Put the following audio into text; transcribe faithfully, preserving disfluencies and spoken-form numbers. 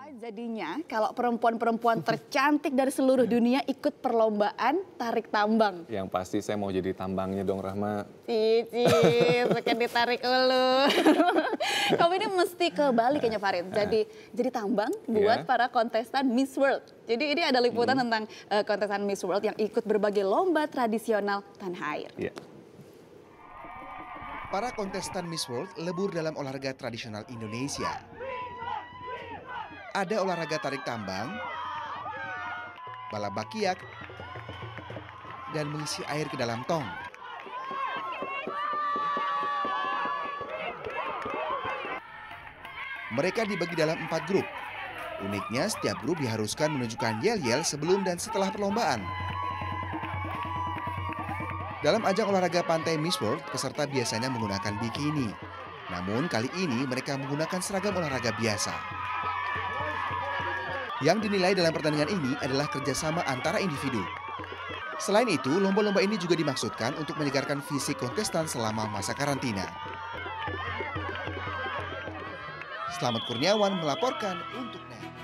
Apa jadinya kalau perempuan-perempuan tercantik dari seluruh dunia ikut perlombaan tarik tambang? Yang pasti saya mau jadi tambangnya dong, Rahma. Cici, suka ditarik dulu. Kamu ini mesti ke Bali kayaknya, Farid. Jadi jadi tambang buat Yeah. para kontestan Miss World. Jadi ini ada liputan Hmm. tentang uh, kontestan Miss World yang ikut berbagai lomba tradisional tanah air. Yeah. Para kontestan Miss World lebur dalam olahraga tradisional Indonesia. Ada olahraga tarik tambang, balap bakiak, dan mengisi air ke dalam tong. Mereka dibagi dalam empat grup. Uniknya, setiap grup diharuskan menunjukkan yel-yel sebelum dan setelah perlombaan. Dalam ajang olahraga pantai Miss World, peserta biasanya menggunakan bikini. Namun kali ini mereka menggunakan seragam olahraga biasa. Yang dinilai dalam pertandingan ini adalah kerjasama antara individu. Selain itu, lomba-lomba ini juga dimaksudkan untuk menyegarkan fisik kontestan selama masa karantina. Selamat Kurniawan melaporkan untuk N E T.